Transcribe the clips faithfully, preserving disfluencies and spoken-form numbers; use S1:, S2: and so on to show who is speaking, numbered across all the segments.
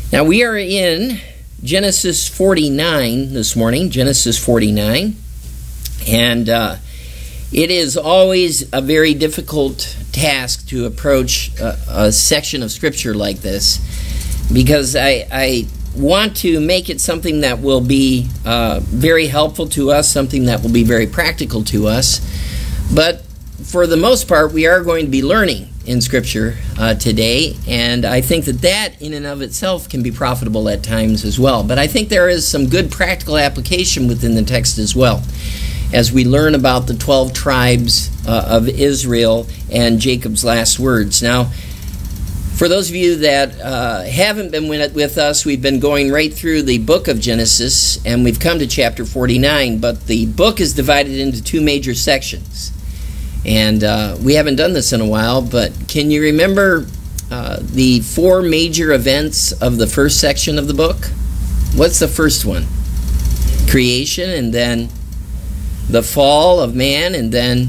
S1: Now we are in Genesis forty-nine this morning, Genesis forty-nine, and uh, it is always a very difficult task to approach a, a section of Scripture like this, because I, I want to make it something that will be uh, very helpful to us, something that will be very practical to us, but for the most part we are going to be learning in Scripture uh, today, and I think that that in and of itself can be profitable at times as well. But I think there is some good practical application within the text as well, as we learn about the twelve tribes uh, of Israel and Jacob's last words. Now, for those of you that uh, haven't been with us, we've been going right through the book of Genesis, and we've come to chapter forty-nine, but the book is divided into two major sections. And uh, we haven't done this in a while, but can you remember uh, the four major events of the first section of the book? What's the first one? Creation, and then the fall of man, and then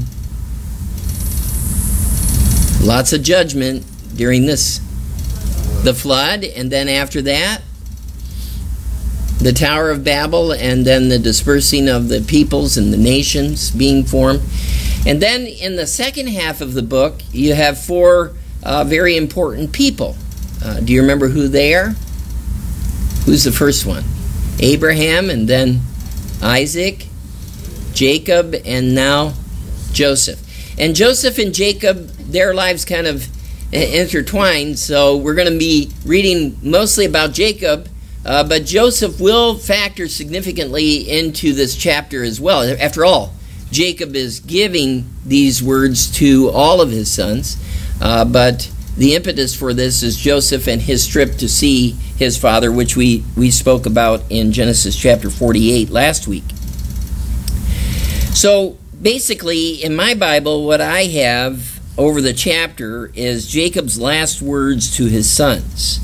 S1: lots of judgment during this. The flood, and then after that, the Tower of Babel, and then the dispersing of the peoples and the nations being formed. And then in the second half of the book, you have four uh, very important people. Uh, do you remember who they are? Who's the first one? Abraham, and then Isaac, Jacob, and now Joseph. And Joseph and Jacob, their lives kind of intertwined, so we're going to be reading mostly about Jacob, uh, but Joseph will factor significantly into this chapter as well. After all, Jacob is giving these words to all of his sons, uh, but the impetus for this is Joseph and his trip to see his father, which we, we spoke about in Genesis chapter forty-eight last week. So basically, in my Bible, what I have over the chapter is Jacob's last words to his sons.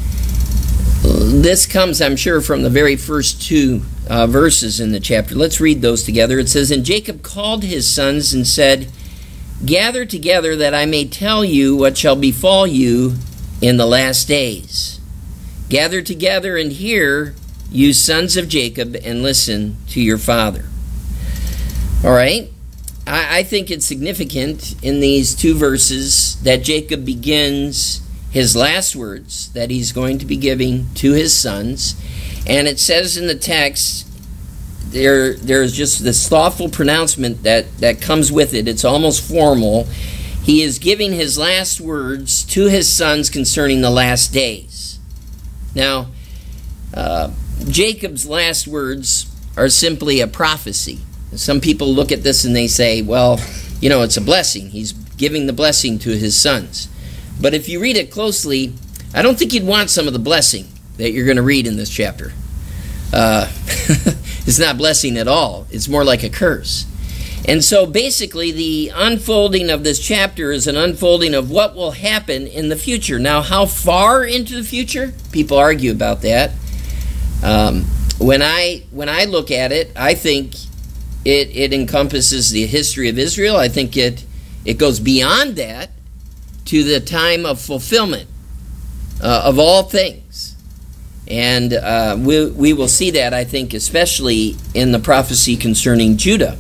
S1: This comes, I'm sure, from the very first two uh, verses in the chapter. Let's read those together. It says, "And Jacob called his sons and said, 'Gather together that I may tell you what shall befall you in the last days. Gather together and hear, you sons of Jacob, and listen to your father.'" All right. I, I think it's significant in these two verses that Jacob begins his last words that he's going to be giving to his sons. And it says in the text, there there's just this thoughtful pronouncement that, that comes with it. It's almost formal. He is giving his last words to his sons concerning the last days. Now, uh, Jacob's last words are simply a prophecy. Some people look at this and they say, well, you know, it's a blessing. He's giving the blessing to his sons. But if you read it closely, I don't think you'd want some of the blessing that you're going to read in this chapter. Uh, it's not blessing at all. It's more like a curse. And so basically the unfolding of this chapter is an unfolding of what will happen in the future. Now, how far into the future? People argue about that. Um, when I when I look at it, I think it, it encompasses the history of Israel. I think it it goes beyond that to the time of fulfillment uh, of all things. And uh, we, we will see that, I think, especially in the prophecy concerning Judah.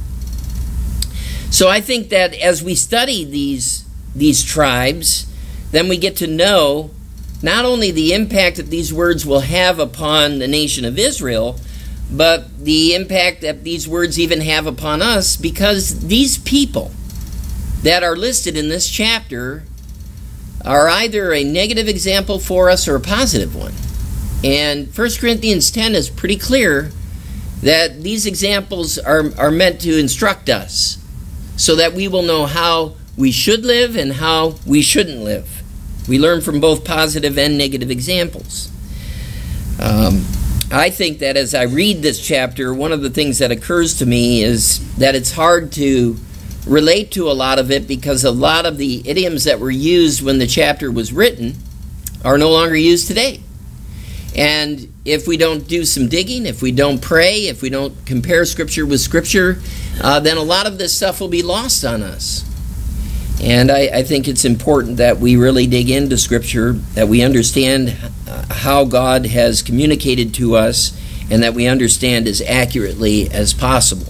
S1: So I think that as we study these, these tribes, then we get to know not only the impact that these words will have upon the nation of Israel, but the impact that these words even have upon us, because these people that are listed in this chapter are either a negative example for us or a positive one. And First Corinthians ten is pretty clear that these examples are, are meant to instruct us so that we will know how we should live and how we shouldn't live. We learn from both positive and negative examples. Um, I think that as I read this chapter, one of the things that occurs to me is that it's hard to relate to a lot of it because a lot of the idioms that were used when the chapter was written are no longer used today. And if we don't do some digging, if we don't pray, if we don't compare Scripture with Scripture, uh, then a lot of this stuff will be lost on us. And I, I think it's important that we really dig into Scripture, that we understand uh, how God has communicated to us and that we understand as accurately as possible.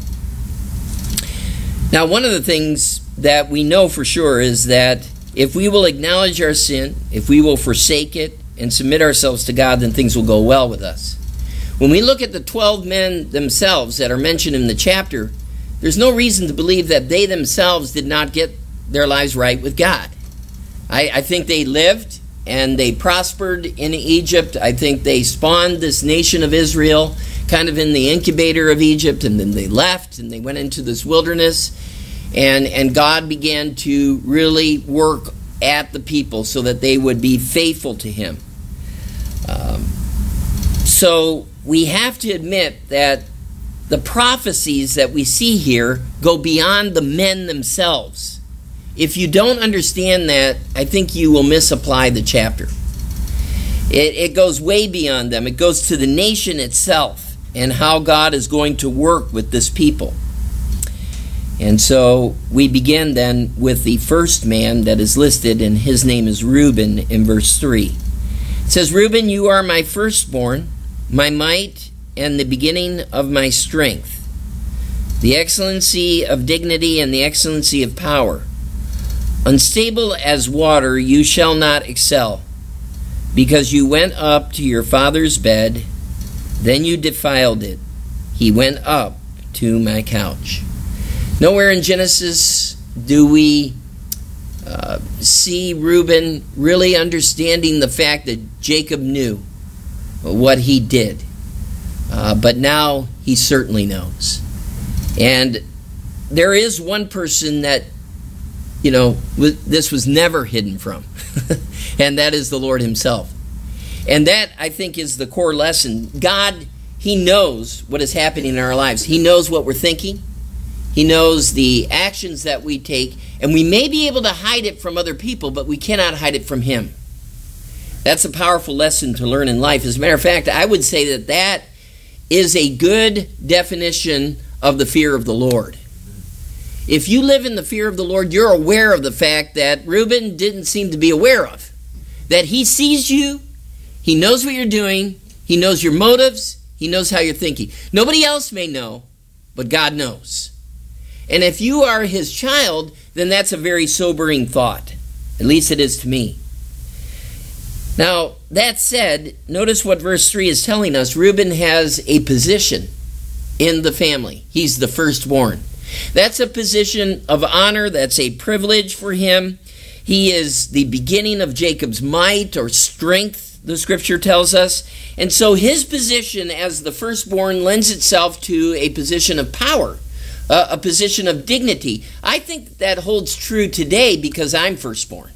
S1: Now, one of the things that we know for sure is that if we will acknowledge our sin, if we will forsake it and submit ourselves to God, then things will go well with us. When we look at the twelve men themselves that are mentioned in the chapter, there's no reason to believe that they themselves did not get their lives right with God. I, I think they lived and they prospered in Egypt. I think they spawned this nation of Israel kind of in the incubator of Egypt, and then they left and they went into this wilderness, and, and God began to really work at the people so that they would be faithful to Him. Um, so we have to admit that the prophecies that we see here go beyond the men themselves. If you don't understand that, I think you will misapply the chapter. It, it goes way beyond them. It goes to the nation itself and how God is going to work with this people. And so we begin then with the first man that is listed, and his name is Reuben in verse three. It says, Reuben, you are my firstborn, my might, and the beginning of my strength, the excellency of dignity and the excellency of power. Unstable as water, you shall not excel, because you went up to your father's bed, then you defiled it. He went up to my couch. Nowhere in Genesis do we uh, see Reuben really understanding the fact that Jacob knew what he did. Uh, but now he certainly knows. And there is one person that, you know, this was never hidden from, and that is the Lord Himself. And that, I think, is the core lesson. God, He knows what is happening in our lives. He knows what we're thinking. He knows the actions that we take. And we may be able to hide it from other people, but we cannot hide it from Him. That's a powerful lesson to learn in life. As a matter of fact, I would say that that is a good definition of the fear of the Lord. If you live in the fear of the Lord, you're aware of the fact that Reuben didn't seem to be aware of. That He sees you. He knows what you're doing. He knows your motives. He knows how you're thinking. Nobody else may know, but God knows. And if you are His child, then that's a very sobering thought. At least it is to me. Now, that said, notice what verse three is telling us. Reuben has a position in the family. He's the firstborn. That's a position of honor. That's a privilege for him. He is the beginning of Jacob's might or strength, the scripture tells us. And so his position as the firstborn lends itself to a position of power, uh, a position of dignity. I think that holds true today because I'm firstborn.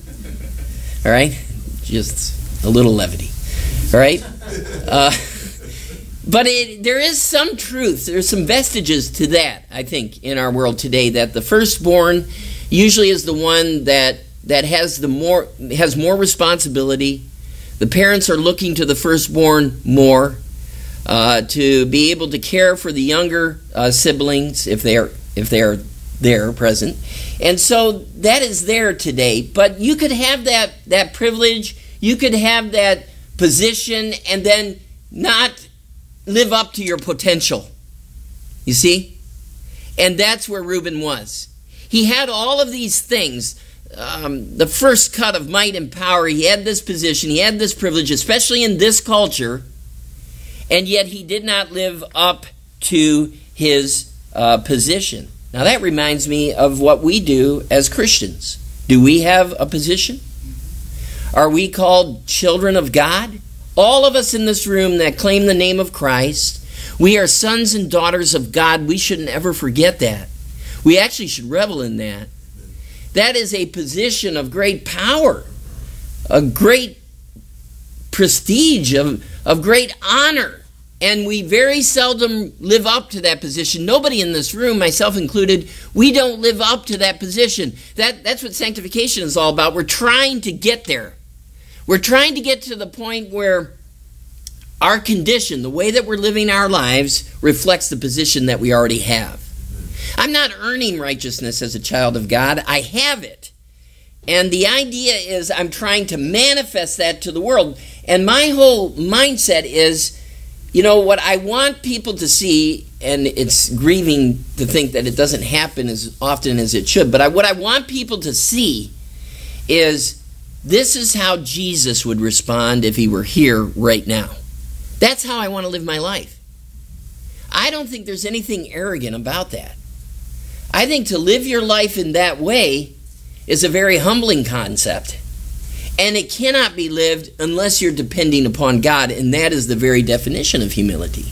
S1: All right? Just a little levity. All right? Uh, but it, there is some truth. There's some vestiges to that, I think, in our world today, that the firstborn usually is the one that, that has the more has more responsibility. The parents are looking to the firstborn more uh, to be able to care for the younger uh, siblings if they are if they are there present, and so that is there today. But you could have that that privilege, you could have that position, and then not live up to your potential. You see, and that's where Reuben was. He had all of these things. Um, the first cut of might and power, he had this position, he had this privilege, especially in this culture, and yet he did not live up to his uh, position. Now that reminds me of what we do as Christians. Do we have a position? Are we called children of God? All of us in this room that claim the name of Christ, we are sons and daughters of God. We shouldn't ever forget that. We actually should revel in that. That is a position of great power, a great prestige, of, of great honor. And we very seldom live up to that position. Nobody in this room, myself included, we don't live up to that position. That, that's what sanctification is all about. We're trying to get there. We're trying to get to the point where our condition, the way that we're living our lives, reflects the position that we already have. I'm not earning righteousness as a child of God. I have it. And the idea is I'm trying to manifest that to the world. And my whole mindset is, you know, what I want people to see, and it's grieving to think that it doesn't happen as often as it should, but I, what I want people to see is this is how Jesus would respond if he were here right now. That's how I want to live my life. I don't think there's anything arrogant about that. I think to live your life in that way is a very humbling concept. And it cannot be lived unless you're depending upon God, and that is the very definition of humility.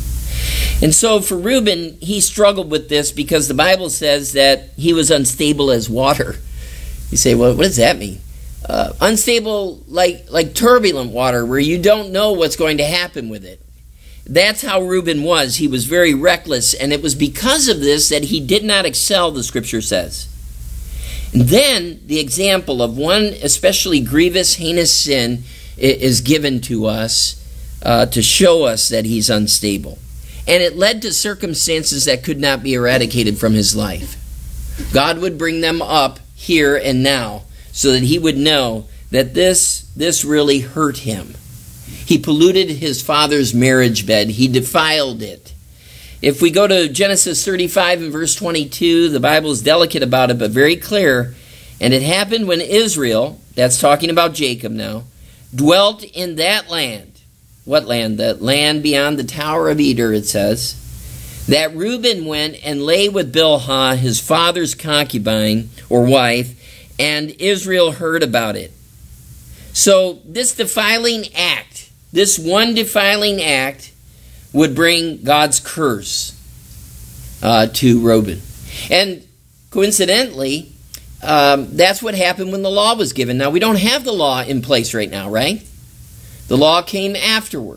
S1: And so for Reuben, he struggled with this because the Bible says that he was unstable as water. You say, well, what does that mean? Uh, unstable like, like turbulent water, where you don't know what's going to happen with it. That's how Reuben was. He was very reckless, and it was because of this that he did not excel, the Scripture says. And then the example of one especially grievous, heinous sin is given to us uh, to show us that he's unstable. And it led to circumstances that could not be eradicated from his life. God would bring them up here and now so that he would know that this, this really hurt him. He polluted his father's marriage bed. He defiled it. If we go to Genesis thirty-five and verse twenty-two, the Bible is delicate about it, but very clear. And it happened when Israel, that's talking about Jacob now, dwelt in that land. What land? The land beyond the Tower of Eder, it says. That Reuben went and lay with Bilhah, his father's concubine or wife, and Israel heard about it. So this defiling act, this one defiling act, would bring God's curse uh, to Reuben. And coincidentally, um, that's what happened when the law was given. Now, we don't have the law in place right now, right? The law came afterward.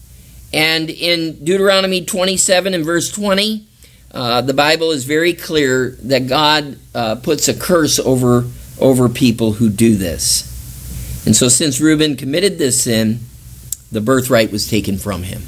S1: And in Deuteronomy twenty-seven and verse twenty, uh, the Bible is very clear that God uh, puts a curse over, over people who do this. And so since Reuben committed this sin, the birthright was taken from him.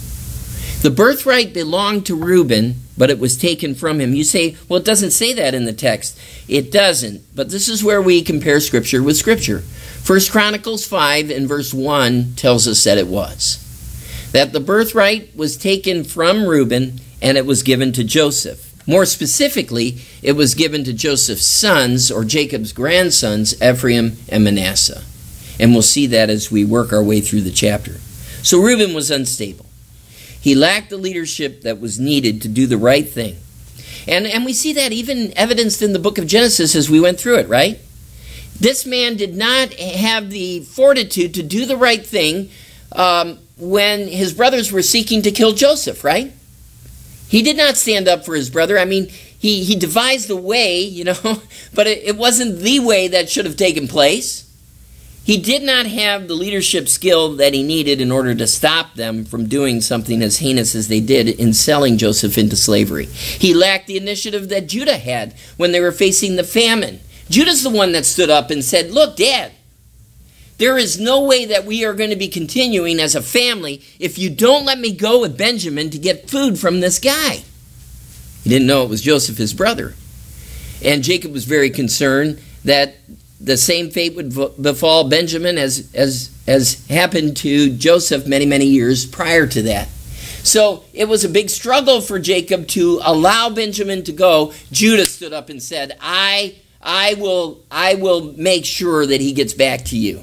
S1: The birthright belonged to Reuben, but it was taken from him. You say, well, it doesn't say that in the text. It doesn't, but this is where we compare Scripture with Scripture. First Chronicles five and verse one tells us that it was. That the birthright was taken from Reuben and it was given to Joseph. More specifically, it was given to Joseph's sons, or Jacob's grandsons, Ephraim and Manasseh. And we'll see that as we work our way through the chapter. So Reuben was unstable. He lacked the leadership that was needed to do the right thing. And, and we see that even evidenced in the book of Genesis as we went through it, right? This man did not have the fortitude to do the right thing um, when his brothers were seeking to kill Joseph, right? He did not stand up for his brother. I mean, he, he devised a way, you know, but it, it wasn't the way that should have taken place. He did not have the leadership skill that he needed in order to stop them from doing something as heinous as they did in selling Joseph into slavery. He lacked the initiative that Judah had when they were facing the famine. Judah's the one that stood up and said, look, Dad, there is no way that we are going to be continuing as a family if you don't let me go with Benjamin to get food from this guy. He didn't know it was Joseph, his brother. And Jacob was very concerned that the same fate would befall Benjamin as, as, as happened to Joseph many, many years prior to that. So it was a big struggle for Jacob to allow Benjamin to go. Judah stood up and said, I, I, will, I will make sure that he gets back to you.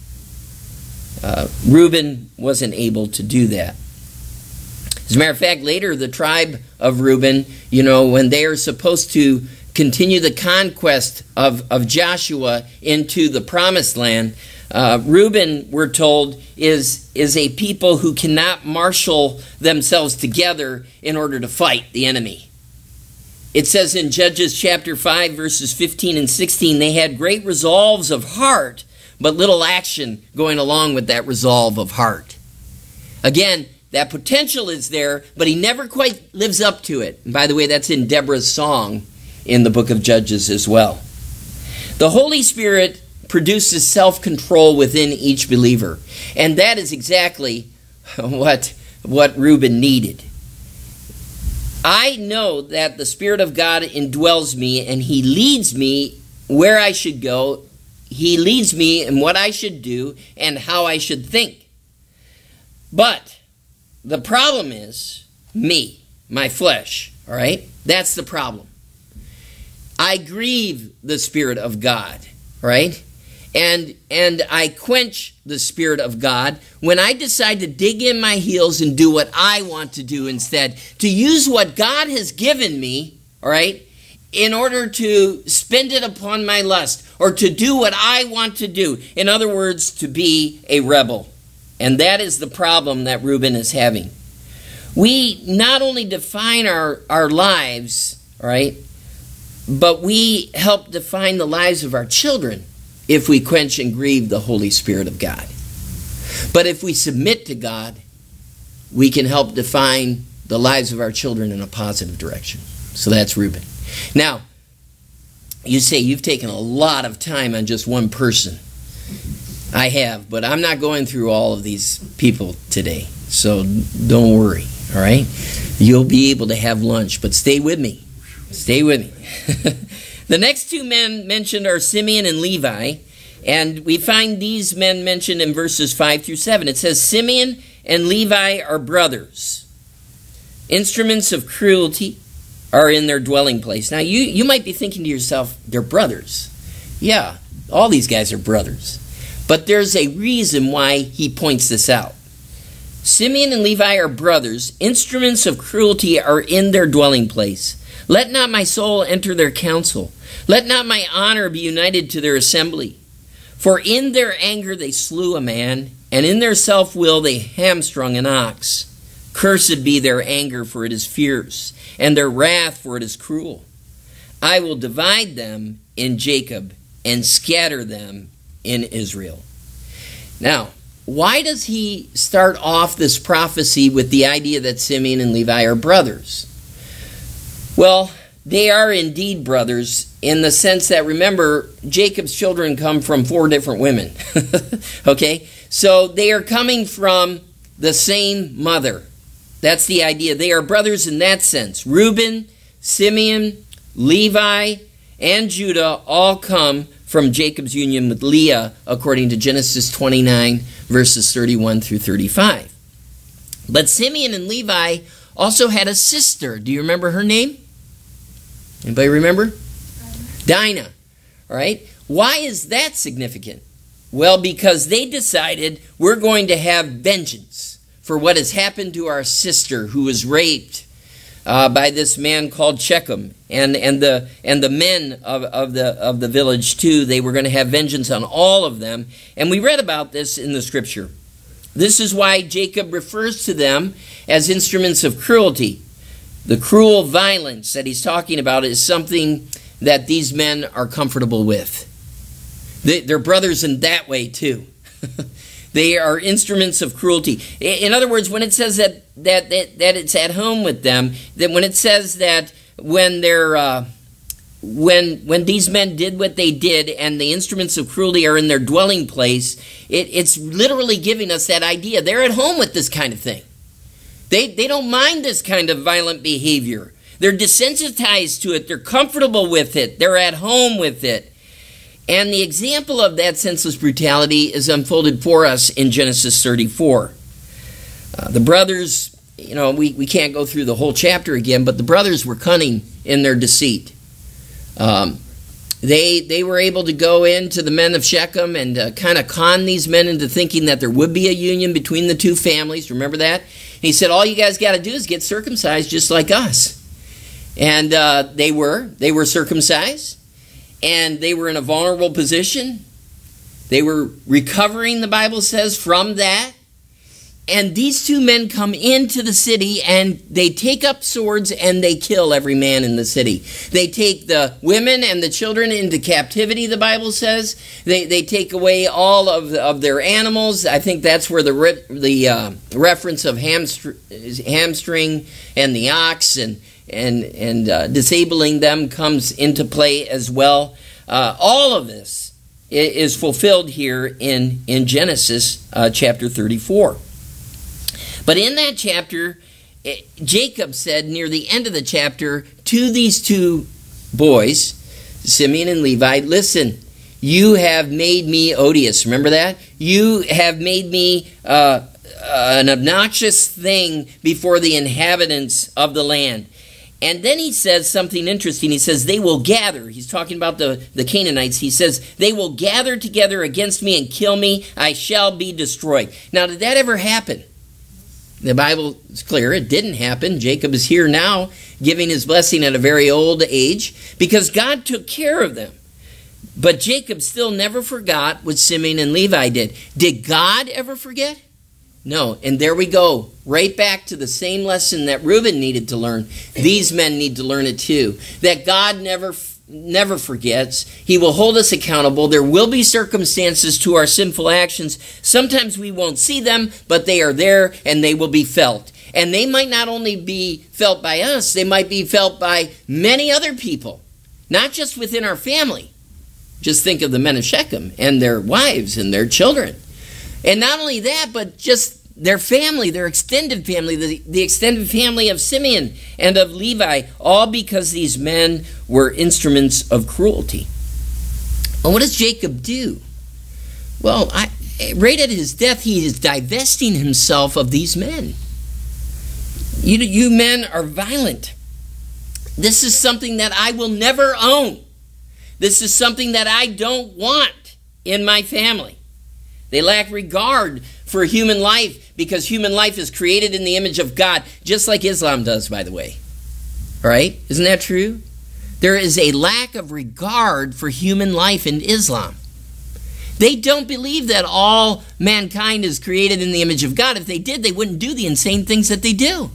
S1: Uh, Reuben wasn't able to do that. As a matter of fact, later the tribe of Reuben, you know, when they are supposed to continue the conquest of, of Joshua into the promised land, uh, Reuben, we're told, is, is a people who cannot marshal themselves together in order to fight the enemy. It says in Judges chapter five, verses fifteen and sixteen, they had great resolves of heart, but little action going along with that resolve of heart. Again, that potential is there, but he never quite lives up to it. And by the way, that's in Deborah's song in the book of Judges as well. The Holy Spirit produces self-control within each believer. And that is exactly what, what Reuben needed. I know that the Spirit of God indwells me and he leads me where I should go he leads me in what I should do and how I should think. But the problem is me, my flesh, all right? That's the problem. I grieve the Spirit of God, right? And and I quench the Spirit of God when I decide to dig in my heels and do what I want to do instead. To use what God has given me, all right, in order to spend it upon my lust or to do what I want to do. In other words, to be a rebel. And that is the problem that Reuben is having. We not only define our, our lives, all right, but we help define the lives of our children if we quench and grieve the Holy Spirit of God. But if we submit to God, we can help define the lives of our children in a positive direction. So that's Reuben. Now, you say you've taken a lot of time on just one person. I have, but I'm not going through all of these people today. So don't worry, all right? You'll be able to have lunch, but stay with me. Stay with me. The next two men mentioned are Simeon and Levi, and we find these men mentioned in verses five through seven. It says, Simeon and Levi are brothers. Instruments of cruelty are in their dwelling place. Now, you, you might be thinking to yourself, they're brothers. Yeah, all these guys are brothers. But there's a reason why he points this out. Simeon and Levi are brothers. Instruments of cruelty are in their dwelling place. Let not my soul enter their council. Let not my honor be united to their assembly. For in their anger they slew a man, and in their self-will they hamstrung an ox. Cursed be their anger, for it is fierce, and their wrath, for it is cruel. I will divide them in Jacob and scatter them in Israel. Now, why does he start off this prophecy with the idea that Simeon and Levi are brothers? Well, they are indeed brothers in the sense that, remember, Jacob's children come from four different women. Okay? So they are coming from the same mother. That's the idea. They are brothers in that sense. Reuben, Simeon, Levi, and Judah all come from Jacob's union with Leah, according to Genesis twenty-nine, verses thirty-one through thirty-five. But Simeon and Levi also had a sister. Do you remember her name? Anybody remember? Dinah. All right. Why is that significant? Well, because they decided we're going to have vengeance for what has happened to our sister who was raped uh, by this man called Shechem, and and the and the men of, of the of the village too. They were going to have vengeance on all of them, and we read about this in the scripture. This is why Jacob refers to them as instruments of cruelty. The cruel violence that he's talking about is something that these men are comfortable with. They, they're brothers in that way too. They are instruments of cruelty. In other words, when it says that that that, that it's at home with them, that when it says that when they're uh, when when these men did what they did, and the instruments of cruelty are in their dwelling place, it, it's literally giving us that idea. They're at home with this kind of thing. They they don't mind this kind of violent behavior. They're desensitized to it. They're comfortable with it. They're at home with it. And the example of that senseless brutality is unfolded for us in Genesis thirty-four. Uh, the brothers, you know, we, we can't go through the whole chapter again, but the brothers were cunning in their deceit. Um, they they were able to go into the men of Shechem and uh, kind of con these men into thinking that there would be a union between the two families. Remember that? And he said, all you guys got to do is get circumcised just like us. And uh, they were. They were circumcised. And they were in a vulnerable position. They were recovering, the Bible says, from that. And these two men come into the city and they take up swords and they kill every man in the city. They take the women and the children into captivity, the Bible says. They they take away all of, the, of their animals. I think that's where the re, the uh, reference of hamstr, hamstring and the ox and and, and uh, disabling them comes into play as well. Uh, all of this is fulfilled here in, in Genesis uh, chapter thirty-four. But in that chapter, Jacob said near the end of the chapter to these two boys, Simeon and Levi, listen, You have made me odious. Remember that? You have made me uh, an obnoxious thing before the inhabitants of the land. And then he says something interesting. He says, they will gather. He's talking about the, the Canaanites. He says, they will gather together against me and kill me. I shall be destroyed. Now, did that ever happen? The Bible is clear. It didn't happen. Jacob is here now giving his blessing at a very old age because God took care of them. But Jacob still never forgot what Simeon and Levi did. Did God ever forget? No. And there we go. Right back to the same lesson that Reuben needed to learn. These men need to learn it too. That God never never forgets. He will hold us accountable. There will be circumstances to our sinful actions. Sometimes we won't see them, but they are there and they will be felt. And they might not only be felt by us, they might be felt by many other people. Not just within our family. Just think of the men of Shechem and their wives and their children. And not only that, but just their family, their extended family, the, the extended family of Simeon and of Levi, all because these men were instruments of cruelty. Well, what does Jacob do? Well, I, right at his death, he is divesting himself of these men. You, you men are violent. This is something that I will never own. This is something that I don't want in my family. They lack regard for human life because human life is created in the image of God, just like Islam does, by the way. All right? Isn't that true? There is a lack of regard for human life in Islam. They don't believe that all mankind is created in the image of God. If they did, they wouldn't do the insane things that they do.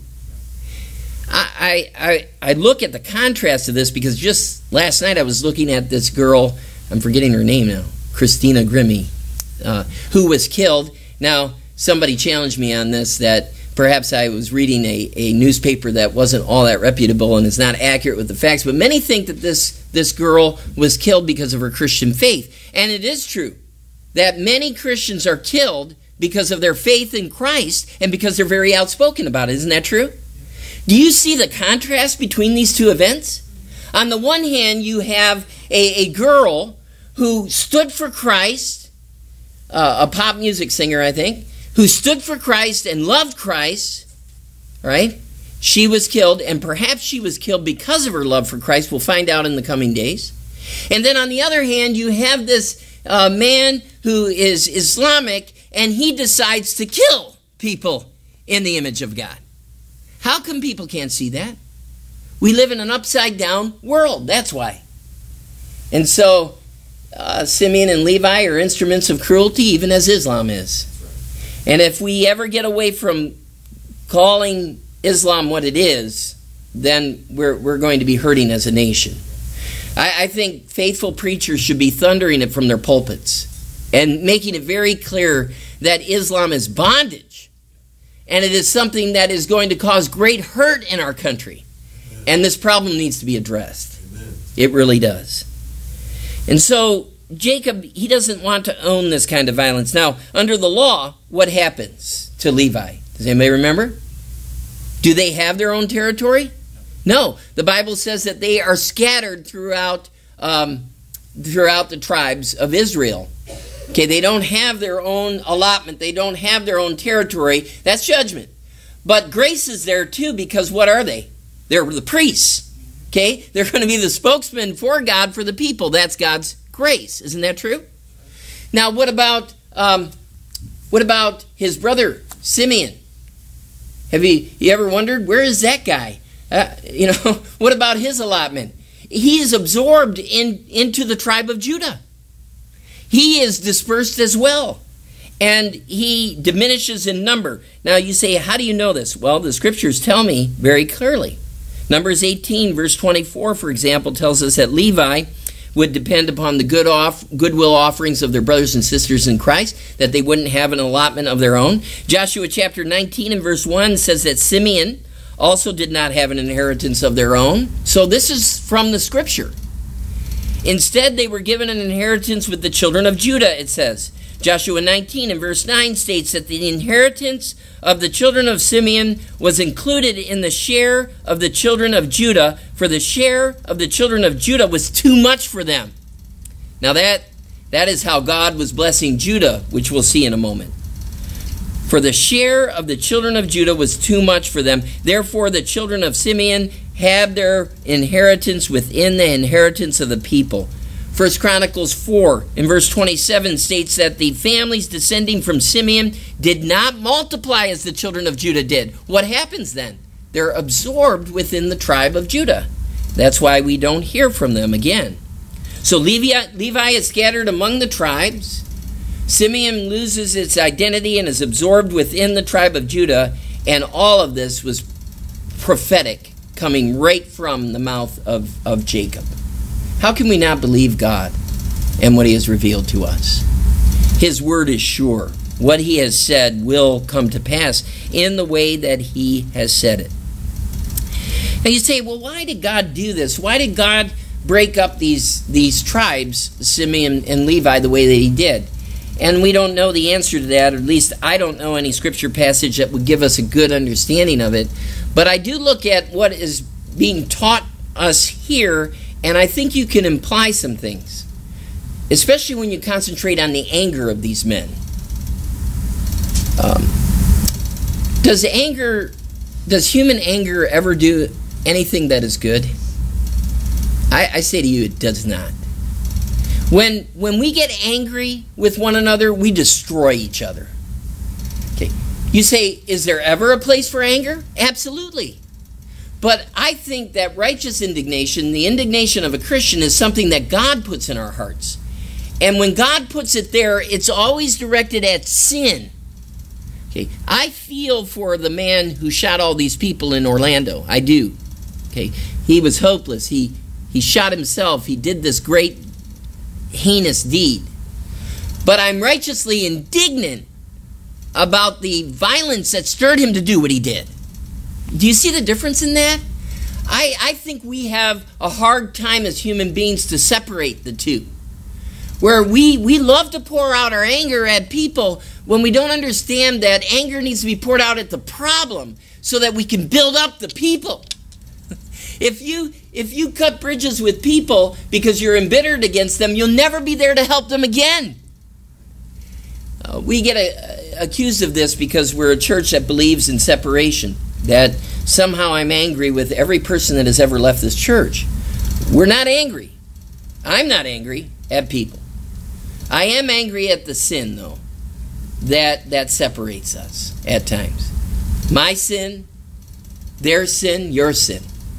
S1: I, I, I look at the contrast of this because just last night I was looking at this girl, I'm forgetting her name now, Christina Grimmie, uh, who was killed. Now, somebody challenged me on this that perhaps I was reading a, a newspaper that wasn't all that reputable and is not accurate with the facts, but many think that this, this girl was killed because of her Christian faith. And it is true that many Christians are killed because of their faith in Christ and because they're very outspoken about it. Isn't that true? Do you see the contrast between these two events? On the one hand, you have a, a girl who stood for Christ, uh, a pop music singer, I think, who stood for Christ and loved Christ, right? She was killed, and perhaps she was killed because of her love for Christ. We'll find out in the coming days. And then on the other hand, you have this uh, man who is Islamic, and he decides to kill people in the image of God. How come people can't see that? We live in an upside-down world. That's why. And so, uh, Simeon and Levi are instruments of cruelty, even as Islam is. And if we ever get away from calling Islam what it is, then we're, we're going to be hurting as a nation. I, I think faithful preachers should be thundering it from their pulpits and making it very clear that Islam is bondage. And it is something that is going to cause great hurt in our country. And this problem needs to be addressed. Amen. It really does. And so Jacob, he doesn't want to own this kind of violence. Now, under the law, what happens to Levi? Does anybody remember? Do they have their own territory? No. The Bible says that they are scattered throughout, um, throughout the tribes of Israel. Okay, they don't have their own allotment. They don't have their own territory. That's judgment. But grace is there too, because what are they? They're the priests. Okay, they're going to be the spokesman for God for the people. That's God's grace. Isn't that true? Now, what about um, what about his brother Simeon? Have you, you ever wondered, where is that guy? Uh, you know, what about his allotment? He is absorbed in into the tribe of Judah. He is dispersed as well, and he diminishes in number. Now you say, how do you know this? Well, the scriptures tell me very clearly. Numbers eighteen, verse twenty-four, for example, tells us that Levi would depend upon the good off, goodwill offerings of their brothers and sisters in Christ, that they wouldn't have an allotment of their own. Joshua chapter nineteen and verse one says that Simeon also did not have an inheritance of their own. So this is from the scripture. Instead, they were given an inheritance with the children of Judah, it says. Joshua nineteen and verse nine states that the inheritance of the children of Simeon was included in the share of the children of Judah, for the share of the children of Judah was too much for them. Now that That is how God was blessing Judah, which we'll see in a moment. For the share of the children of Judah was too much for them. Therefore, the children of Simeon have their inheritance within the inheritance of the people. First Chronicles four in verse twenty-seven states that the families descending from Simeon did not multiply as the children of Judah did. What happens then? They're absorbed within the tribe of Judah. That's why we don't hear from them again. So Levi, Levi is scattered among the tribes. Simeon loses its identity and is absorbed within the tribe of Judah. And all of this was prophetic, coming right from the mouth of, of Jacob. How can we not believe God and what he has revealed to us? His word is sure. What he has said will come to pass in the way that he has said it. Now you say, well, why did God do this? Why did God break up these, these tribes, Simeon and Levi, the way that he did? And we don't know the answer to that, or at least I don't know any scripture passage that would give us a good understanding of it. But I do look at what is being taught us here, and I think you can imply some things, especially when you concentrate on the anger of these men. Um, does anger, does human anger ever do anything that is good? I, I say to you, it does not. When, when we get angry with one another, we destroy each other. Okay. You say, is there ever a place for anger? Absolutely. But I think that righteous indignation, the indignation of a Christian, is something that God puts in our hearts. And when God puts it there, it's always directed at sin. Okay. I feel for the man who shot all these people in Orlando. I do. Okay. He was hopeless. He, he shot himself. He did this great heinous deed. But I'm righteously indignant about the violence that stirred him to do what he did. Do you see the difference in that? I, I think we have a hard time as human beings to separate the two. Where we, we love to pour out our anger at people when we don't understand that anger needs to be poured out at the problem so that we can build up the people. If you if you cut bridges with people because you're embittered against them, you'll never be there to help them again. Uh, we get a, a, accused of this because we're a church that believes in separation, that somehow I'm angry with every person that has ever left this church. We're not angry. I'm not angry at people. I am angry at the sin, though, that, that separates us at times. My sin, their sin, your sin.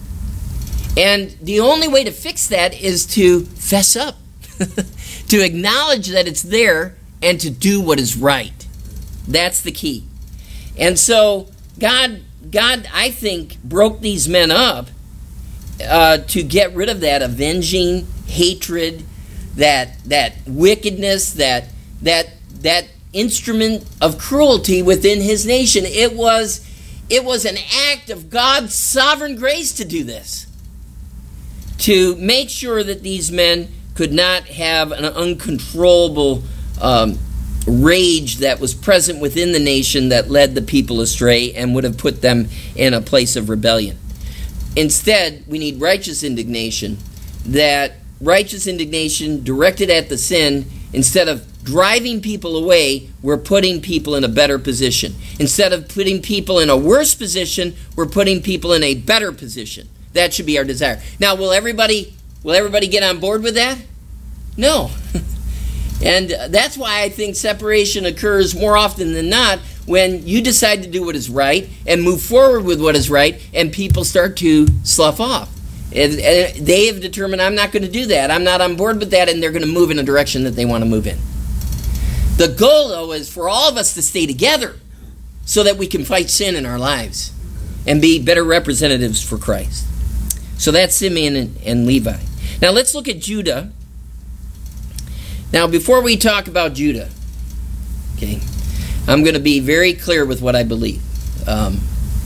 S1: And the only way to fix that is to fess up, to acknowledge that it's there and to do what is right. That's the key. And so God, God, I think, broke these men up uh, to get rid of that avenging hatred, that that wickedness, that that that instrument of cruelty within his nation. It was it was an act of God's sovereign grace to do this, to make sure that these men could not have an uncontrollable um, rage that was present within the nation that led the people astray and would have put them in a place of rebellion. Instead, we need righteous indignation, that righteous indignation directed at the sin. Instead of driving people away, we're putting people in a better position. Instead of putting people in a worse position, we're putting people in a better position. That should be our desire. Now, will everybody will everybody get on board with that? No. And that's why I think separation occurs more often than not when you decide to do what is right and move forward with what is right, and people start to slough off. And they have determined, I'm not going to do that. I'm not on board with that, and they're going to move in a direction that they want to move in. The goal, though, is for all of us to stay together so that we can fight sin in our lives and be better representatives for Christ. So that's Simeon and, and Levi. Now let's look at Judah. Now before we talk about Judah, okay, I'm going to be very clear with what I believe. Um,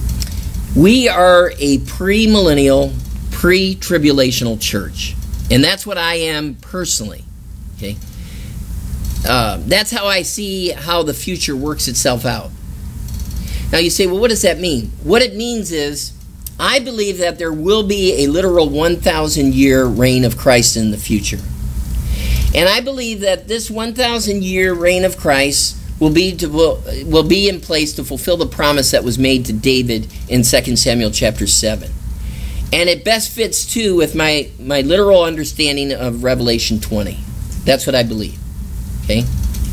S1: we are a premillennial, pre-tribulational church. And that's what I am personally. Okay, uh, that's how I see how the future works itself out. Now you say, well, what does that mean? What it means is, I believe that there will be a literal one thousand year reign of Christ in the future. And I believe that this one thousand year reign of Christ will be to, will, will be in place to fulfill the promise that was made to David in Second Samuel chapter seven. And it best fits too with my, my literal understanding of Revelation twenty. That's what I believe. Okay?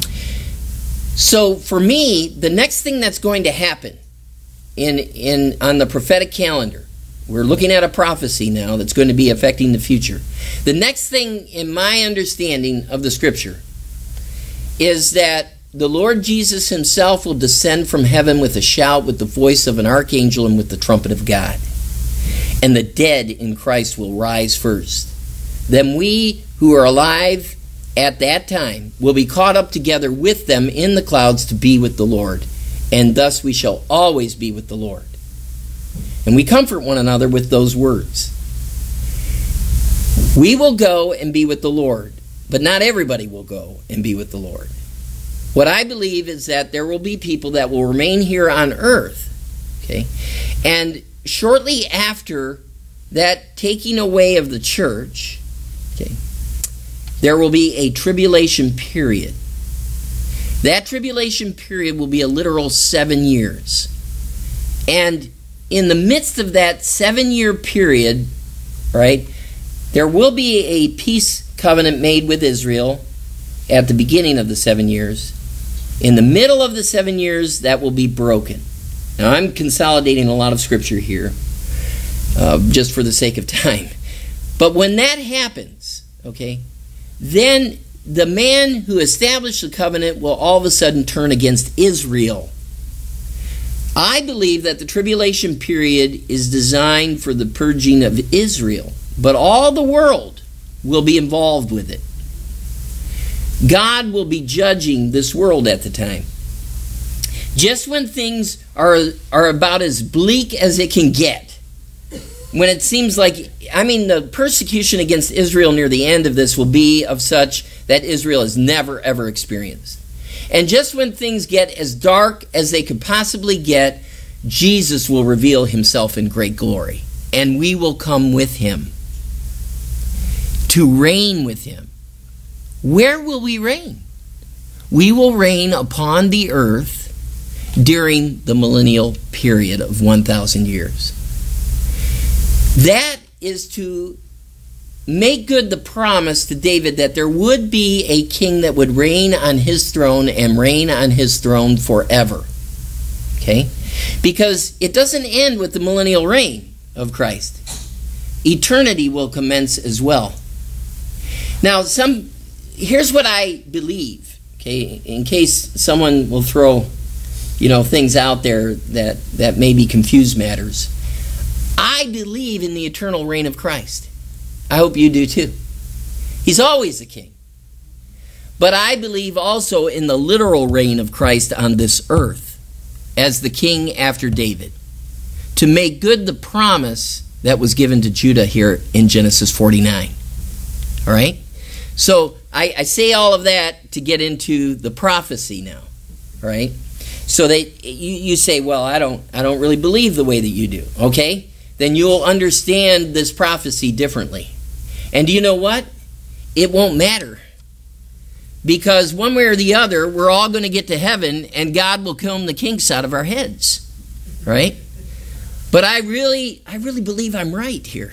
S1: So for me, the next thing that's going to happen in in on the prophetic calendar, we're looking at a prophecy now that's going to be affecting the future. The next thing in my understanding of the scripture is that the Lord Jesus himself will descend from heaven with a shout, with the voice of an archangel, and with the trumpet of God. And the dead in Christ will rise first. Then we who are alive at that time will be caught up together with them in the clouds to be with the Lord. And thus we shall always be with the Lord. And we comfort one another with those words. We will go and be with the Lord, but not everybody will go and be with the Lord. What I believe is that there will be people that will remain here on earth, okay? And shortly after that taking away of the church, okay, there will be a tribulation period. That tribulation period will be a literal seven years. And in the midst of that seven-year period, right, there will be a peace covenant made with Israel at the beginning of the seven years. In the middle of the seven years, that will be broken. Now, I'm consolidating a lot of scripture here, uh, just for the sake of time. But when that happens, okay, then the man who established the covenant will all of a sudden turn against Israel. I believe that the tribulation period is designed for the purging of Israel, but all the world will be involved with it. God will be judging this world at the time. Just when things are, are about as bleak as it can get, when it seems like, I mean, the persecution against Israel near the end of this will be of such that Israel has never, ever experienced. And just when things get as dark as they could possibly get, Jesus will reveal himself in great glory. And we will come with him to reign with him. Where will we reign? We will reign upon the earth during the millennial period of one thousand years. That is to make good the promise to David that there would be a king that would reign on his throne and reign on his throne forever. Okay? Because it doesn't end with the millennial reign of Christ. Eternity will commence as well. Now, some here's what I believe, okay, in case someone will throw, you know, things out there that, that maybe confuse matters. I believe in the eternal reign of Christ. I hope you do too. He's always the king. But I believe also in the literal reign of Christ on this earth as the king after David, to make good the promise that was given to Judah here in Genesis forty-nine. All right? So I, I say all of that to get into the prophecy now. All right? So that you, you say, well, I don't I don't really believe the way that you do. Okay? Then you'll understand this prophecy differently. And do you know what? It won't matter. Because one way or the other, we're all going to get to heaven and God will comb the kinks out of our heads. Right? But I really, I really believe I'm right here.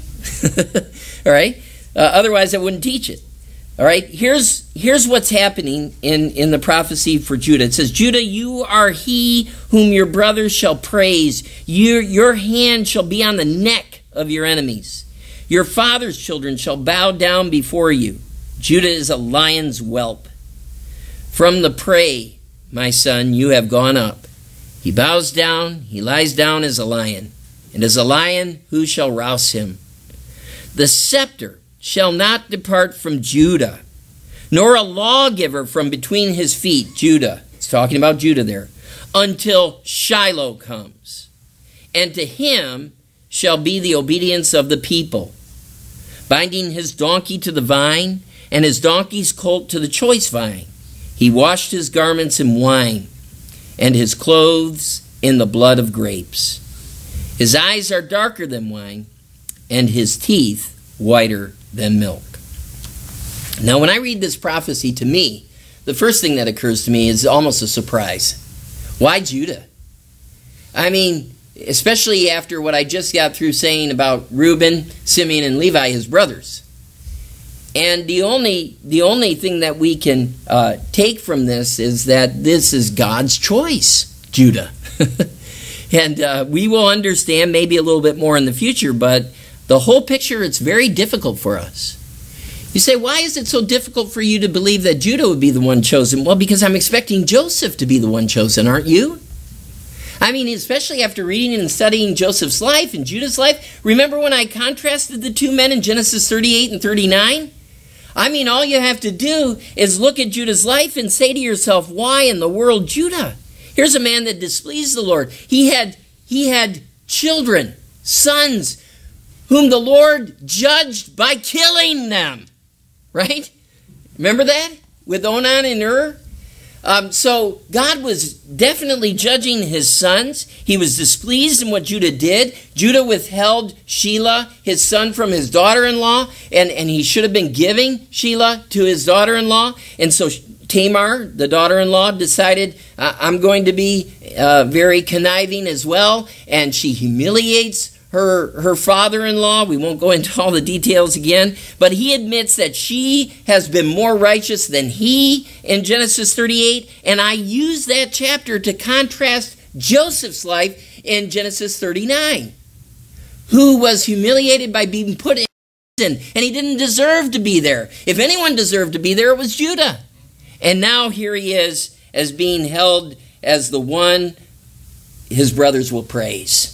S1: All right? Uh, otherwise, I wouldn't teach it. All right? Here's, here's what's happening in, in the prophecy for Judah. It says, Judah, you are he whom your brothers shall praise. Your, your hand shall be on the neck of your enemies. Your father's children shall bow down before you. Judah is a lion's whelp. From the prey, my son, you have gone up. He bows down, he lies down as a lion. And as a lion, who shall rouse him? The scepter shall not depart from Judah, nor a lawgiver from between his feet. Judah, it's talking about Judah there, until Shiloh comes. And to him shall be the obedience of the people, binding his donkey to the vine, and his donkey's colt to the choice vine. He washed his garments in wine, and his clothes in the blood of grapes. His eyes are darker than wine, and his teeth whiter than milk. Now, when I read this prophecy, to me, the first thing that occurs to me is almost a surprise. Why Judah? I mean, especially after what I just got through saying about Reuben, Simeon, and Levi, his brothers. And the only the only thing that we can uh, take from this is that this is God's choice, Judah. And uh, we will understand maybe a little bit more in the future, but the whole picture, it's very difficult for us. You say, why is it so difficult for you to believe that Judah would be the one chosen? Well, because I'm expecting Joseph to be the one chosen, aren't you? I mean, especially after reading and studying Joseph's life and Judah's life. Remember when I contrasted the two men in Genesis thirty-eight and thirty-nine? I mean, all you have to do is look at Judah's life and say to yourself, why in the world Judah? Here's a man that displeased the Lord. He had, he had children, sons, whom the Lord judged by killing them. Right? Remember that? With Onan and Ur? Um, so God was definitely judging his sons. He was displeased in what Judah did. Judah withheld Shelah, his son, from his daughter-in-law, and, and he should have been giving Shelah to his daughter-in-law. And so Tamar, the daughter-in-law, decided, uh, I'm going to be uh, very conniving as well, and she humiliates her her father-in-law. We won't go into all the details again, but he admits that she has been more righteous than he in Genesis thirty-eight, and I use that chapter to contrast Joseph's life in Genesis thirty-nine, who was humiliated by being put in prison, and he didn't deserve to be there. If anyone deserved to be there, it was Judah. And now here he is as being held as the one his brothers will praise.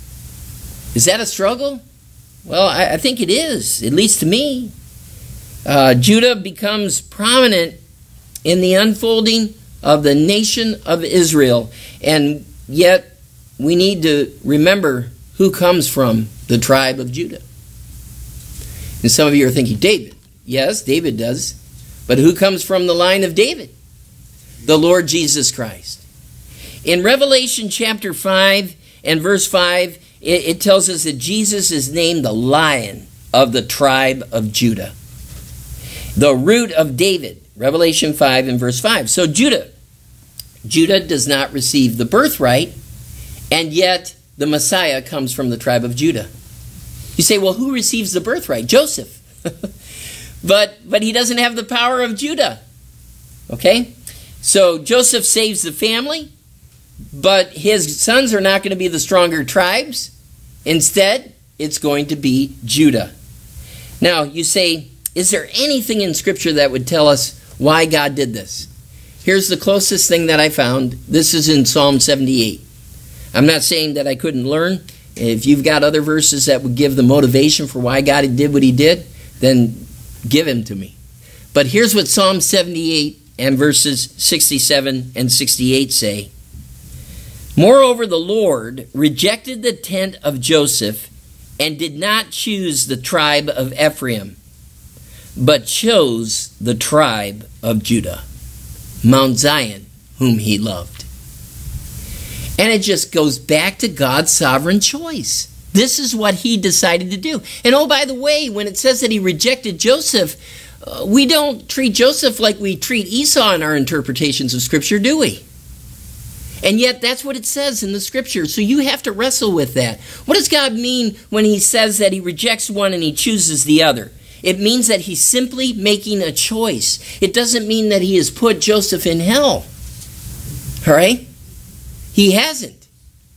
S1: Is that a struggle? Well, I, I think it is, at least to me. Uh, Judah becomes prominent in the unfolding of the nation of Israel. And yet, we need to remember who comes from the tribe of Judah. And some of you are thinking, David. Yes, David does. But who comes from the line of David? The Lord Jesus Christ. In Revelation chapter five and verse five, it tells us that Jesus is named the Lion of the tribe of Judah. The root of David, Revelation five and verse five. So Judah, Judah does not receive the birthright, and yet the Messiah comes from the tribe of Judah. You say, well, who receives the birthright? Joseph. but, but he doesn't have the power of Judah. Okay? So Joseph saves the family, but his sons are not going to be the stronger tribes. Instead, it's going to be Judah. Now, you say, is there anything in Scripture that would tell us why God did this? Here's the closest thing that I found. This is in Psalm seventy-eight. I'm not saying that I couldn't learn. If you've got other verses that would give the motivation for why God did what he did, then give them to me. But here's what Psalm seventy-eight and verses sixty-seven and sixty-eight say. Moreover, the Lord rejected the tent of Joseph and did not choose the tribe of Ephraim, but chose the tribe of Judah, Mount Zion, whom he loved. And it just goes back to God's sovereign choice. This is what he decided to do. And oh, by the way, when it says that he rejected Joseph, uh, we don't treat Joseph like we treat Esau in our interpretations of Scripture, do we? And yet that's what it says in the Scripture. So you have to wrestle with that. What does God mean when he says that he rejects one and he chooses the other? It means that he's simply making a choice. It doesn't mean that he has put Joseph in hell. All right? He hasn't.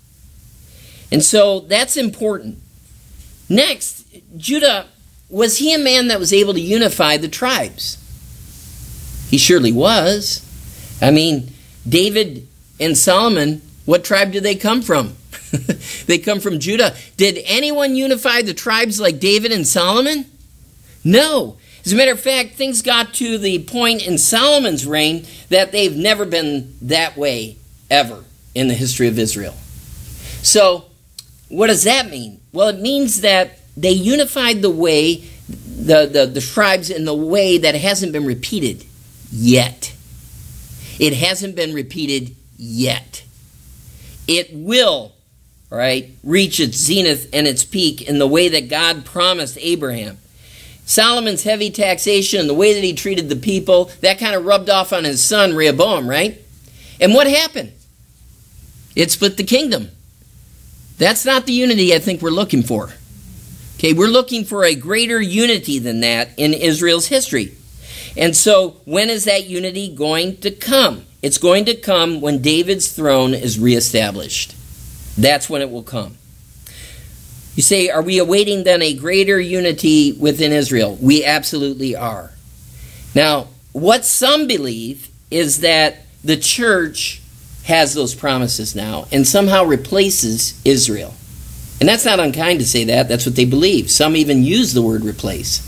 S1: And so that's important. Next, Judah, was he a man that was able to unify the tribes? He surely was. I mean, David and Solomon, what tribe did they come from? They come from Judah. Did anyone unify the tribes like David and Solomon? No. As a matter of fact, things got to the point in Solomon's reign that they've never been that way ever in the history of Israel. So, what does that mean? Well, it means that they unified the way, the, the, the tribes in the way that hasn't been repeated yet. It hasn't been repeated yet. It will, right, reach its zenith and its peak in the way that God promised Abraham. Solomon's heavy taxation and the way that he treated the people, that kind of rubbed off on his son Rehoboam, right? And what happened? It split the kingdom. That's not the unity I think we're looking for. Okay, we're looking for a greater unity than that in Israel's history. And so, when is that unity going to come? It's going to come when David's throne is reestablished. That's when it will come. You say, are we awaiting then a greater unity within Israel? We absolutely are. Now, what some believe is that the church has those promises now and somehow replaces Israel. And that's not unkind to say that. That's what they believe. Some even use the word replace.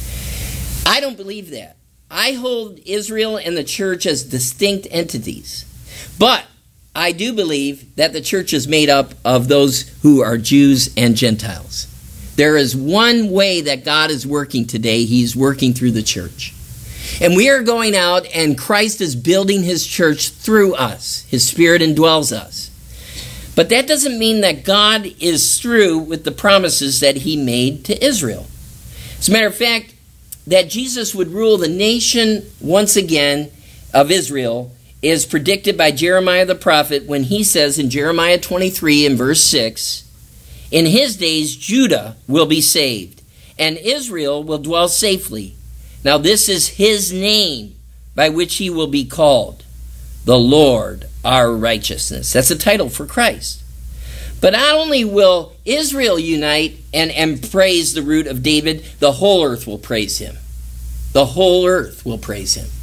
S1: I don't believe that. I hold Israel and the church as distinct entities. But I do believe that the church is made up of those who are Jews and Gentiles. There is one way that God is working today. He's working through the church. And we are going out and Christ is building his church through us. His Spirit indwells us. But that doesn't mean that God is through with the promises that he made to Israel. As a matter of fact, that Jesus would rule the nation once again of Israel is predicted by Jeremiah the prophet when he says in Jeremiah twenty-three and verse six, "In his days Judah will be saved, and Israel will dwell safely. Now this is his name by which he will be called, the Lord our righteousness." That's a title for Christ. But not only will Israel unite and, and praise the root of David, the whole earth will praise him. The whole earth will praise him.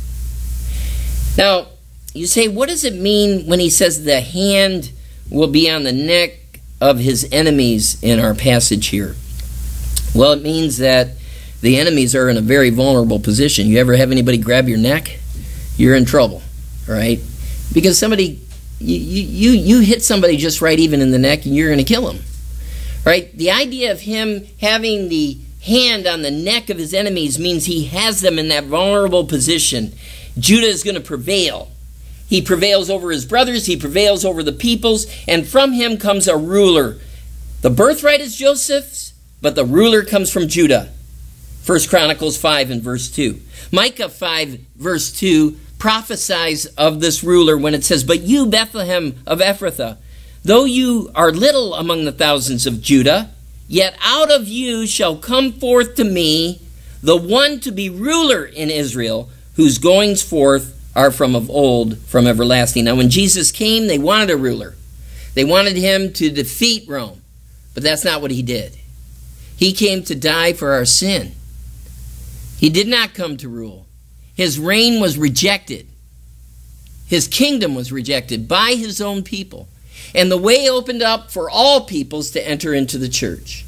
S1: Now, you say, what does it mean when he says the hand will be on the neck of his enemies in our passage here? Well, it means that the enemies are in a very vulnerable position. You ever have anybody grab your neck? You're in trouble, all right? Because somebody, you, you, you hit somebody just right even in the neck and you're going to kill them, right? The idea of him having the hand on the neck of his enemies means he has them in that vulnerable position. Judah is going to prevail. He prevails over his brothers, he prevails over the peoples, and from him comes a ruler. The birthright is Joseph's, but the ruler comes from Judah. First Chronicles five and verse two. Micah five verse two prophesies of this ruler when it says, "But you, Bethlehem of Ephrathah, though you are little among the thousands of Judah, yet out of you shall come forth to me the one to be ruler in Israel, whose goings forth are from of old, from everlasting." Now when Jesus came, they wanted a ruler. They wanted him to defeat Rome. But that's not what he did. He came to die for our sin. He did not come to rule. His reign was rejected. His kingdom was rejected by his own people. And the way opened up for all peoples to enter into the church.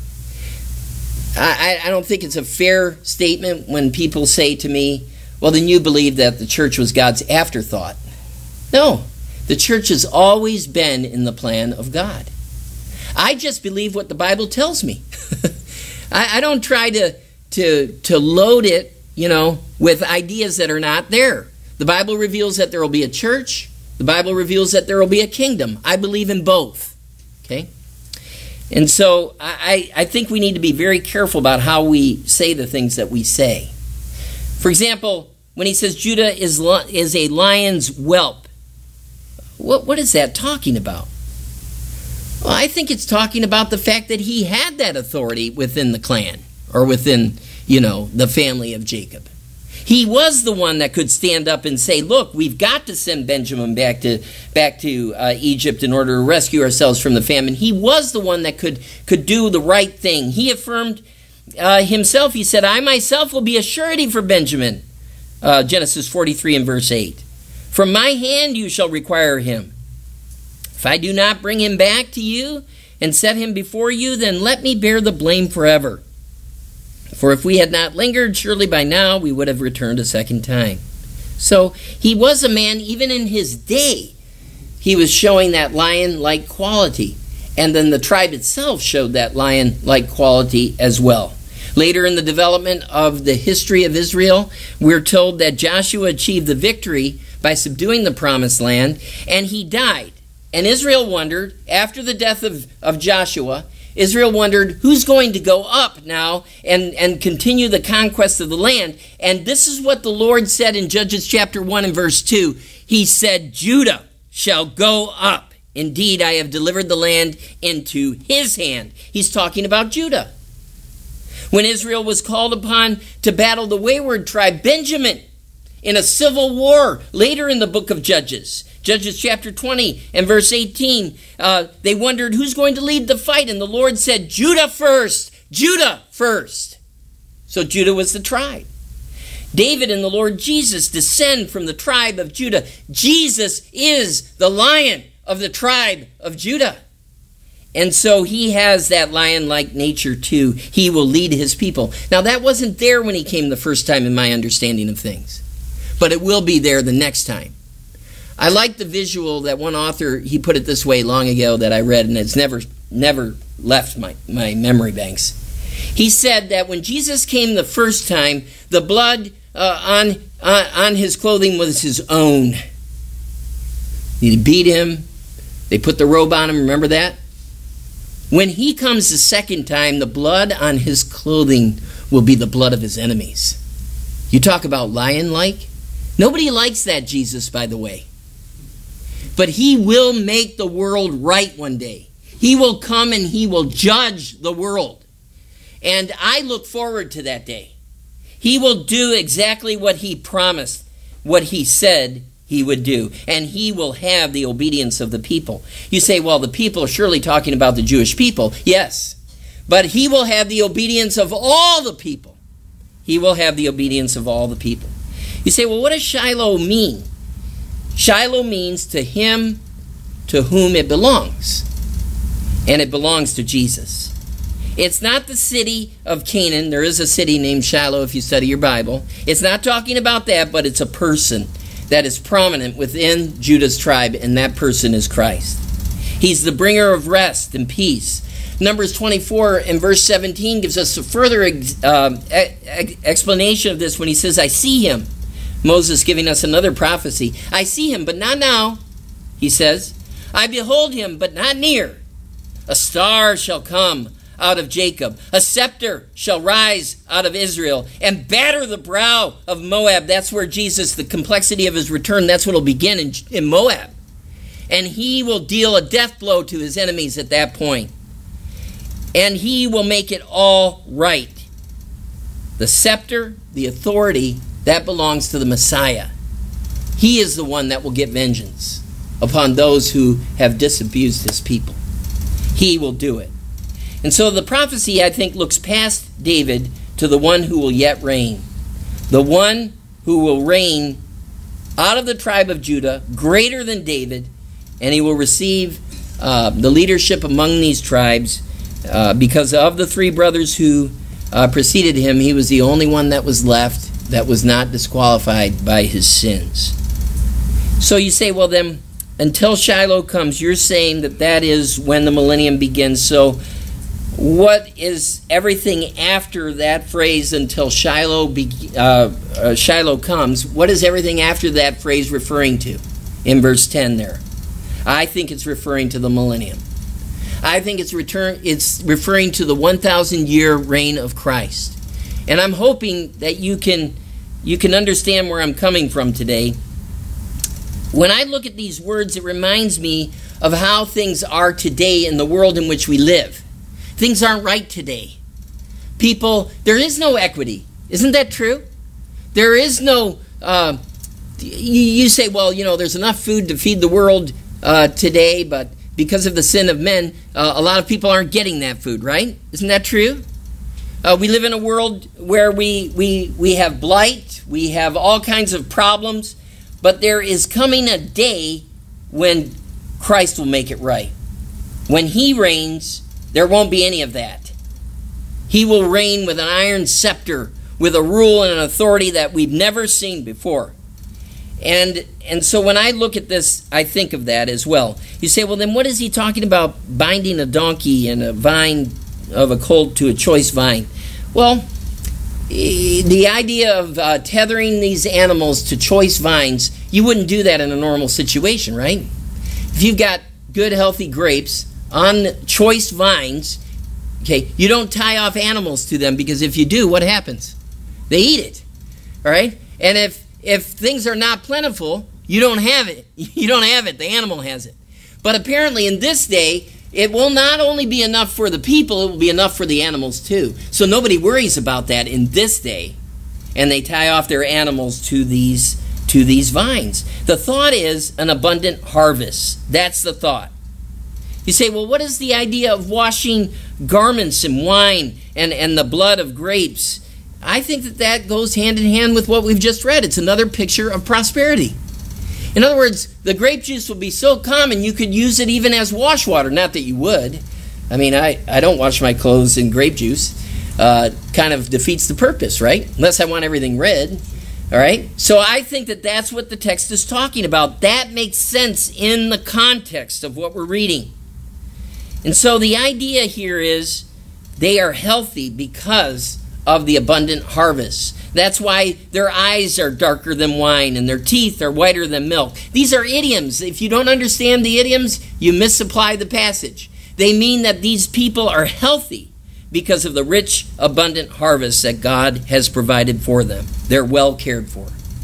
S1: I, I don't think it's a fair statement when people say to me, well, then you believe that the church was God's afterthought. No, the church has always been in the plan of God. I just believe what the Bible tells me. I, I don't try to, to, to load it, you know, with ideas that are not there. The Bible reveals that there will be a church. The Bible reveals that there will be a kingdom. I believe in both. Okay? And so I, I think we need to be very careful about how we say the things that we say. For example, when he says Judah is, is a lion's whelp, what, what is that talking about? Well, I think it's talking about the fact that he had that authority within the clan or within, you know, the family of Jacob. He was the one that could stand up and say, look, we've got to send Benjamin back to back to uh, Egypt in order to rescue ourselves from the famine. He was the one that could, could do the right thing. He affirmed uh, himself. He said, I myself will be a surety for Benjamin. Uh, Genesis forty-three and verse eight. From my hand you shall require him. If I do not bring him back to you and set him before you, then let me bear the blame forever. For if we had not lingered, surely by now we would have returned a second time. So he was a man, even in his day, he was showing that lion-like quality. And then the tribe itself showed that lion-like quality as well. Later in the development of the history of Israel, we're told that Joshua achieved the victory by subduing the promised land, and he died. And Israel wondered, after the death of, of Joshua, Israel wondered, who's going to go up now and, and continue the conquest of the land? And this is what the Lord said in Judges chapter one and verse two. He said, Judah shall go up. Indeed, I have delivered the land into his hand. He's talking about Judah. When Israel was called upon to battle the wayward tribe, Benjamin, in a civil war later in the book of Judges, Judges chapter twenty and verse eighteen, uh, they wondered who's going to lead the fight, and the Lord said, Judah first, Judah first. So Judah was the tribe. David and the Lord Jesus descend from the tribe of Judah. Jesus is the Lion of the tribe of Judah. And so he has that lion-like nature too. He will lead his people. Now that wasn't there when he came the first time in my understanding of things, but it will be there the next time. I like the visual that one author, he put it this way long ago that I read, and it's never never left my, my memory banks. He said that when Jesus came the first time, the blood uh, on, on, on his clothing was his own. They beat him. They put the robe on him. Remember that? When he comes the second time, the blood on his clothing will be the blood of his enemies. You talk about lion-like? Nobody likes that Jesus, by the way. But he will make the world right one day. He will come and he will judge the world. And I look forward to that day. He will do exactly what he promised, what he said he would do. And he will have the obedience of the people. You say, well, the people are surely talking about the Jewish people. Yes. But he will have the obedience of all the people. He will have the obedience of all the people. You say, well, what does Shiloh mean? Shiloh means to him to whom it belongs. And it belongs to Jesus. It's not the city of Canaan. There is a city named Shiloh if you study your Bible. It's not talking about that, but it's a person that is prominent within Judah's tribe, and that person is Christ. He's the bringer of rest and peace. Numbers twenty-four and verse seventeen gives us a further ex, uh, ex, explanation of this when he says, I see him. Moses giving us another prophecy. I see him, but not now, he says. I behold him, but not near. A star shall come out of Jacob. A scepter shall rise out of Israel and batter the brow of Moab. That's where Jesus, the complexity of his return, that's what will begin in, in Moab. And he will deal a death blow to his enemies at that point. And he will make it all right. The scepter, the authority, that belongs to the Messiah. He is the one that will get vengeance upon those who have disabused his people. He will do it. And so the prophecy, I think, looks past David to the one who will yet reign. The one who will reign out of the tribe of Judah, greater than David, and he will receive uh, the leadership among these tribes uh, because of the three brothers who uh, preceded him. He was the only one that was left that was not disqualified by his sins. So you say, well then, until Shiloh comes, you're saying that that is when the millennium begins. So what is everything after that phrase, until Shiloh, be, uh, uh, Shiloh comes, what is everything after that phrase referring to in verse ten there? I think it's referring to the millennium. I think it's, return, it's referring to the one thousand year reign of Christ. And I'm hoping that you can, you can understand where I'm coming from today. When I look at these words, it reminds me of how things are today in the world in which we live. Things aren't right today. People, there is no equity. Isn't that true? There is no, uh, you, you say, well, you know, there's enough food to feed the world uh, today, but because of the sin of men, uh, a lot of people aren't getting that food, right? Isn't that true? Uh, we live in a world where we, we, we have blight, we have all kinds of problems, but there is coming a day when Christ will make it right. When he reigns, there won't be any of that. He will reign with an iron scepter, with a rule and an authority that we've never seen before. And, and so when I look at this, I think of that as well. You say, well, then what is he talking about, binding a donkey and a vine of a colt to a choice vine? Well, the idea of uh, tethering these animals to choice vines, you wouldn't do that in a normal situation, right? If you've got good, healthy grapes on choice vines, Okay, you don't tie off animals to them, because if you do, what happens? They eat it. All right? And if if things are not plentiful, you don't have it. You don't have it. The animal has it. But apparently in this day, it will not only be enough for the people, it will be enough for the animals too. So nobody worries about that in this day. And they tie off their animals to these to these vines. The thought is an abundant harvest. That's the thought. You say, well, what is the idea of washing garments in wine and, and the blood of grapes? I think that that goes hand in hand with what we've just read. It's another picture of prosperity. In other words, the grape juice will be so common you could use it even as wash water. Not that you would. I mean, I, I don't wash my clothes in grape juice. Uh, kind of defeats the purpose, right? Unless I want everything red. All right? So I think that that's what the text is talking about. That makes sense in the context of what we're reading. And so the idea here is they are healthy because of the abundant harvest. That's why their eyes are darker than wine and their teeth are whiter than milk. These are idioms. If you don't understand the idioms, you misapply the passage. They mean that these people are healthy because of the rich, abundant harvest that God has provided for them. They're well cared for.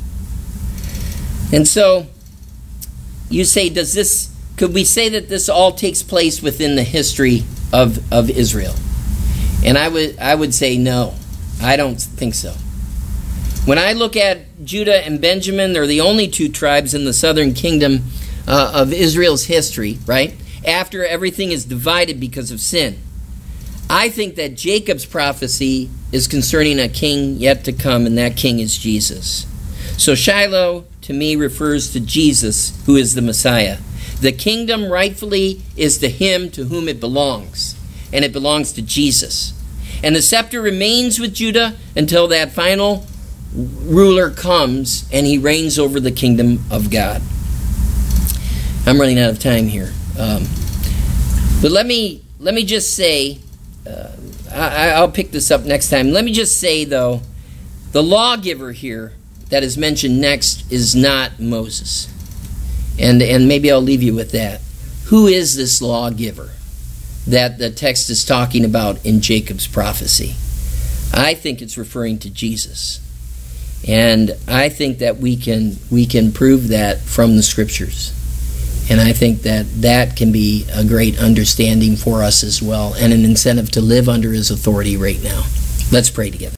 S1: And so you say, does this, could we say that this all takes place within the history of, of Israel? And I would I would say no. I don't think so. When I look at Judah and Benjamin, they're the only two tribes in the southern kingdom uh, of Israel's history, right? After everything is divided because of sin. I think that Jacob's prophecy is concerning a king yet to come, and that king is Jesus. So Shiloh, to me, refers to Jesus, who is the Messiah. The kingdom rightfully is to him to whom it belongs, and it belongs to Jesus. And the scepter remains with Judah until that final ruler comes and he reigns over the kingdom of God. I'm running out of time here. Um, but let me let me just say, uh, I, I'll pick this up next time. Let me just say, though, the lawgiver here that is mentioned next is not Moses. And, and maybe I'll leave you with that. Who is this lawgiver that the text is talking about in Jacob's prophecy? I think it's referring to Jesus. And I think that we can we can prove that from the Scriptures. And I think that that can be a great understanding for us as well, and an incentive to live under his authority right now. Let's pray together.